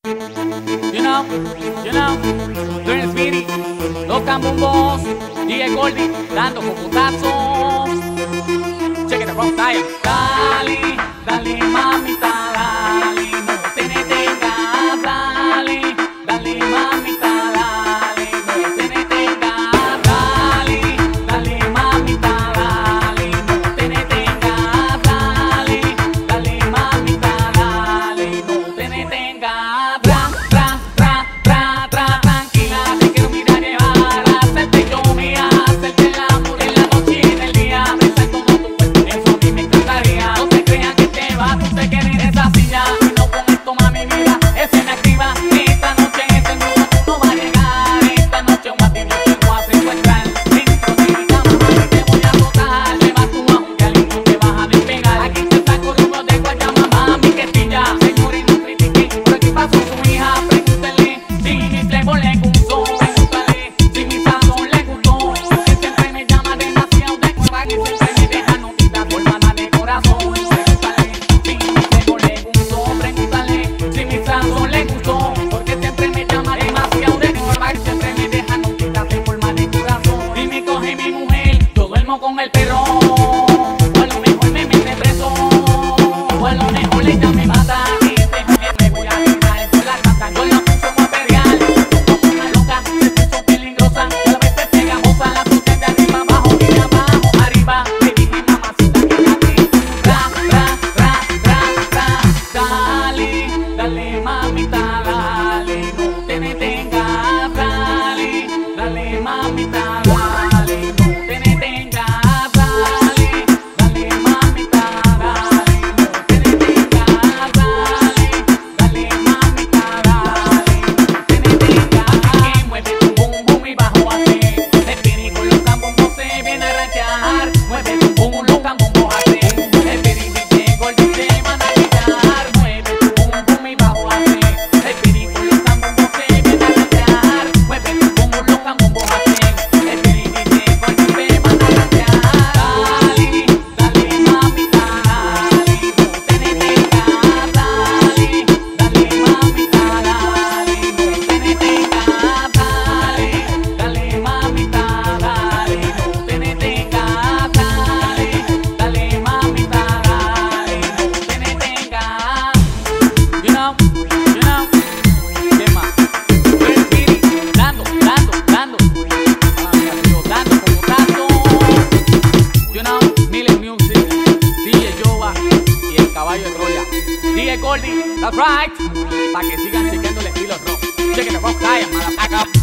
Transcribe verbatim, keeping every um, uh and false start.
You know, you know, Turn Speedy, los cambumbos, D J Goldie, dando cocotazos. Check it out, style. Dale, dale, mamita, dale, no te detengas, dale, dale, mamita, dale, no te detengas, dale, dale, mamita, dale, no te detengas, dale, dale, mamita, dale, no te detengas. Con el perro, o a lo mejor me mete preso, o a lo mejor ella me mata. Me voy a tirar por la casa, yo la puse a pelear como una loca, se puso peligrosa, a la vez pegajosa, la puse de arriba abajo y de abajo arriba. Le dije mamacita que la te ra, ra, ra, ra, ra. Dale, dale mamita, dale, no te detengas, dale, dale mamita, dale, no te detengas. Mueve tu boom, los cambumbos hacen. El Speedy D J Goldie te van a quitar. Mueve tu boom, boom y bajo hacen. El Speedy con los cambumbos se van a rankear. Mueve tu boom, los cambumbos hacen. El Speedy D J Goldie te van a rankear. Dale, dale mamita, dale, no te detengas. Dale, dale mamita, dale, no te detengas. Dale, dale mamita, dale, no te detengas. You know, you know, ¿qué más? Turn Speedy, dando, dando, dando, dando como tanto. You know, Milen Music, D J Jova y el caballo de Troya. D J Goldie, that's right. Pa' que sigan chequeando el estilo rock. Check it out, style, motherfucker.